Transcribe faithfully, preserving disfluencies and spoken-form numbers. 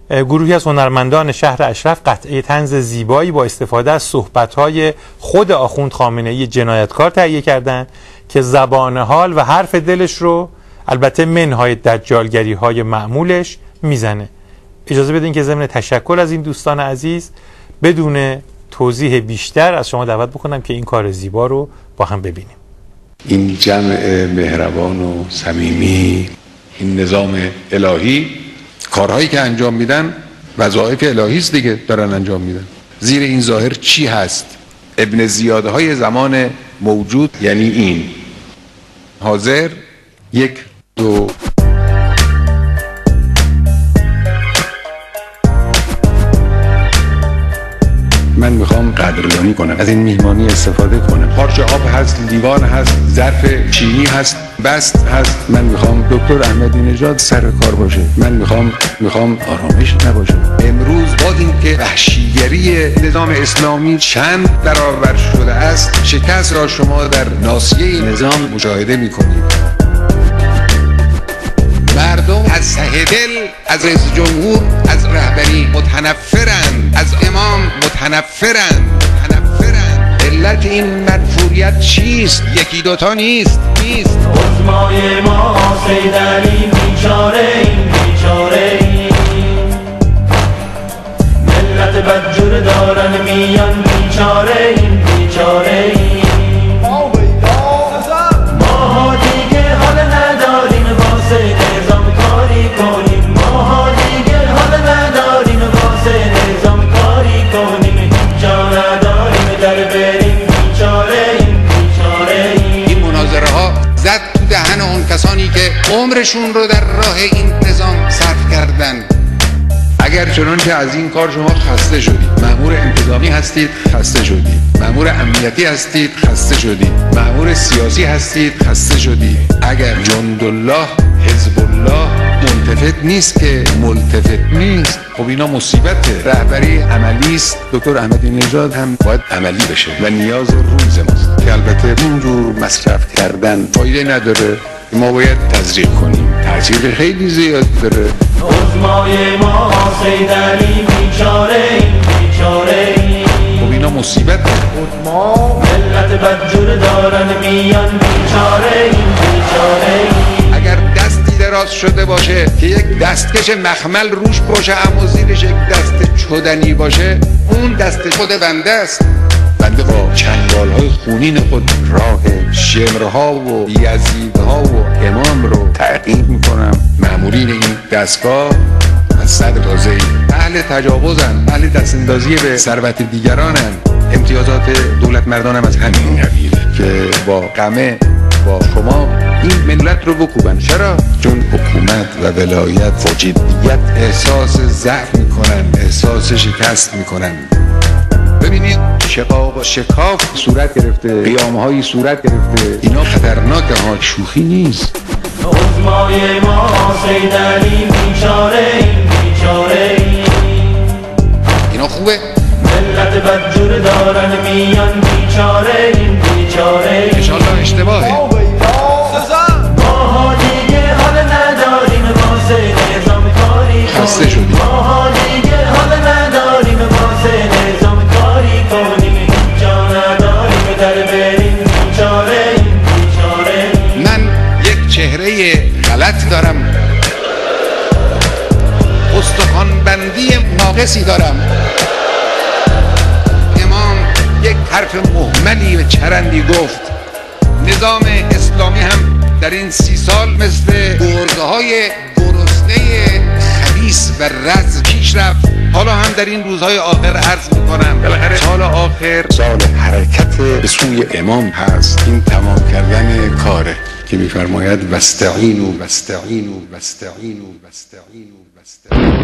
گروهی از هنرمندان شهر اشرف قطعه طنز زیبایی با استفاده از صحبت‌های خود آخوند خامنه‌ای جنایتکار تهیه کردند که زبان حال و حرف دلش رو البته منهای دجالگری‌های معمولش میزنه. اجازه بدین که ضمن تشکر از این دوستان عزیز بدون توضیح بیشتر از شما دعوت بکنم که این کار زیبا رو با هم ببینیم. این جمع مهربان و صمیمی، این نظام الهی، کارهایی که انجام میدن وظایف الهی است دیگه، دارن انجام میدن. زیر این ظاهر چی هست؟ ابن زیادهای زمان موجود یعنی این حاضر یک دو من میخوام قدردانی کنم، از این میهمانی استفاده کنم. پارچه آب هست، لیوان هست، ظرف چینی هست، بست هست. من میخوام دکتر احمدی نژاد سر کار باشه. من میخوام میخوام آرامش نباشه. امروز با اینکه وحشیگری نظام اسلامی چند برابر شده است، شکست را شما در ناصیه نظام مشاهده میکنید. مردم از ته دل از رئیس جمهور، از رهبری متنفرند، از امام متنفرند متنفرند علت این منفوریت چیست؟ یکی دوتا نیست نیست عظمای ما سیدعلی بیچاره این بیچاره این ملت بدجور دارن میان بیچاره این بیچاره این ما دیگه حال نداریم واسه نظام کاری کنیم، ما دیگه حال نداریم واسه نظام کاری کنیم، جا نداریم در بریم بیچاره این بیچاره این. این مناظره ها زد تو دهن اون کسانی که عمرشون رو در راه این نظام صرف کردن. اگر چنانچه از این کار شما خسته شدید، مأمور انتظامی هستید خسته شدید، مأمور امنیتی هستید خسته شدید، مأمور سیاسی هستید خسته شدید، اگر جندالله حزب الله ملتفت نیست که ملتفت نیست، خب اینا مصیبته. رهبری عملی است. دکتر احمدی نژاد هم باید عملی بشه و نیاز روز ماست که البته اینجور مصرف کردن فایده نداره. ما باید تزریق کنیم، تاثیر خیلی زیاد داره. عظمای ما سیدعلی بیچاره این بیچاره این. خب اینا مصیبته. ما ملت بدجور دارن میان بیچاره این بیچاره این. اگر دستی دراز شده باشه که یک دستکش مخمل روش باشه اما زیرش یک دست چدنی باشه، اون دست خود بنده است. بنده با چنگال‌های خونین خود راه شمرها و یزیدها و امام رو تعقیب میکنم. مأمورین این دستگاه از صدر تازه‌ای اهل تجاوزن، اهل دستاندازی به ثروت دیگرانن. امتیازات دولت مردان هم از همین قبیله که با قمه با شما این ملت رو بکوبن. چرا؟ چون حکومت و ولایت با جدیت احساس ضعف میکنن، احساس شکست میکنن. ببینید شقاق و شکاف صورت گرفته، قیامهایی صورت گرفته. اینا خطرناکه ها، شوخی نیست. عظمای ما سیدعلی بیچاره این بیچاره این. اینا خوبه؟ ملت بدجور دارن میان بیچاره این بیچاره این. انشالله اشتباهه. ما دیگه حال نداریم واسه نظام کاری کنیم، خسته شدیم. ما دیگه حال نداریم واسه نظام کاری کنیم، جا نداریم در بریم بیچاره این بیچاره این. من یک چهره غلط دارم، استخوان بندی ناقصی دارم. امام یک حرف مهملی و چرندی گفت. نظام اسلامی هم در این سی سال مثل گرگه های گرسنه خبیث و رز پیش رفت. حالا هم در این روزهای آخر عرض میکنم بالاخره سال آخر سال حرکت به سوی امام هست. این تمام کردن کاره که میفرماید واستعینوا واستعینوا واستعینوا واستعینوا واستعینوا